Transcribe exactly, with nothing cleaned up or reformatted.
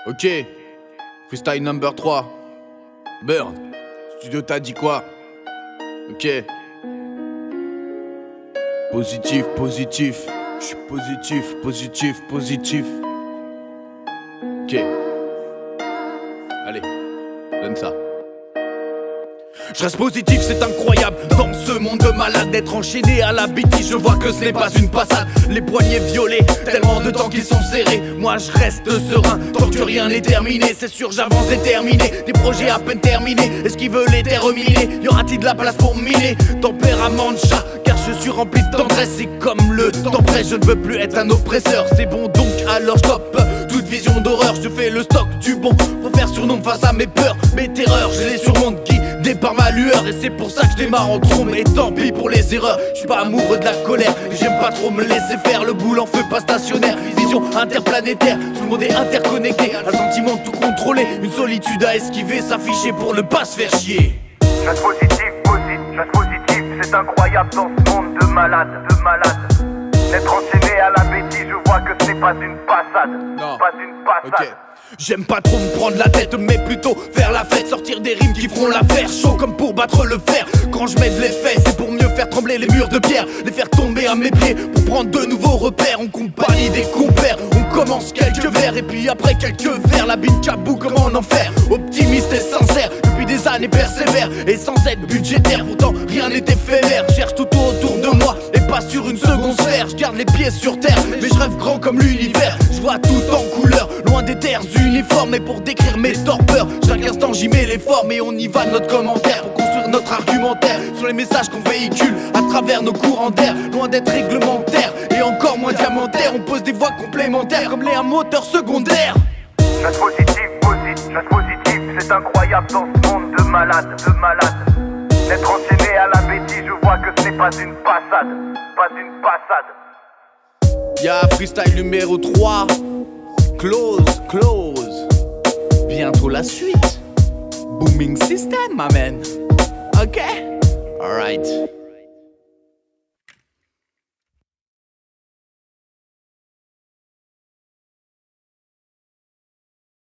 Ok, freestyle number trois. Bird, studio t'as dit quoi? Ok. Positif, positif. Je suis positif, positif, positif. Ok. Allez, donne ça. Je reste positif, c'est incroyable. Dans ce monde de malade, d'être enchaîné à la bêtise, je vois que ce n'est pas une passade. Les poignets violés, tellement de temps qu'ils sont serrés. Moi je reste serein, tant que rien n'est terminé. C'est sûr, j'avance déterminé. Des projets à peine terminés. Est-ce qu'ils veulent les terminer? Y aura-t-il de la place pour miner? Tempérament de chat, car je suis rempli de tendresse. Et comme le temps presse, je ne veux plus être un oppresseur. C'est bon donc, alors stop toute vision d'horreur. Je fais le stock du bon pour faire surnom face à mes peurs, mes terreurs. Je les surmonte guidés par ma lueur. Et c'est pour ça que je démarre en trombe. Et tant pis pour les erreurs, je suis pas amoureux de la colère. J'aime pas trop me laisser faire, le boule en feu pas stationnaire. Vision interplanétaire, tout le monde est interconnecté. Un sentiment de tout contrôler, une solitude à esquiver, s'afficher pour ne pas se faire chier. Je reste positif, positif, je reste positif. C'est incroyable dans ce monde de malade, de malade. D'être enchaîné à la bêtise, je vois que c'est pas une passade. Non. Pas une passade. Ok. J'aime pas trop me prendre la tête, mais plutôt faire la fête, sortir des rimes qui feront l'affaire. Chaud comme pour battre le fer. Quand je mets de l'effet, c'est pour mieux faire trembler les murs de pierre, les faire tomber à mes pieds, pour prendre de nouveaux repères. On compagnie des compères, on commence quelques vers, et puis après quelques vers, la bine cabou, comment en faire? Optimiste et sincère, depuis des années persévère, et sans être budgétaire, pourtant rien n'est éphémère. Cherche tout autour de moi, et pas sur une seconde sphère. Je garde les pieds sur terre, mais je rêve grand comme l'univers. Je vois tout en couleur, loin des terres uniformes. Et pour décrire mes torpeurs, chaque instant j'y mets les formes. Et on y va de notre commentaire, pour construire notre argumentaire sur les messages qu'on véhicule à travers nos courants d'air. Loin d'être réglementaire, et encore moins diamantaire. On pose des voies complémentaires, comme les un moteur secondaire. Je reste positif, positif, je reste positif. C'est incroyable dans ce monde de malade, de malade. D'être enchaîné à la bêtise, je vois que c'est pas une passade, pas une passade. Y'a freestyle numéro trois. Close, close. Bientôt la suite. Booming system, my man. Ok? Alright.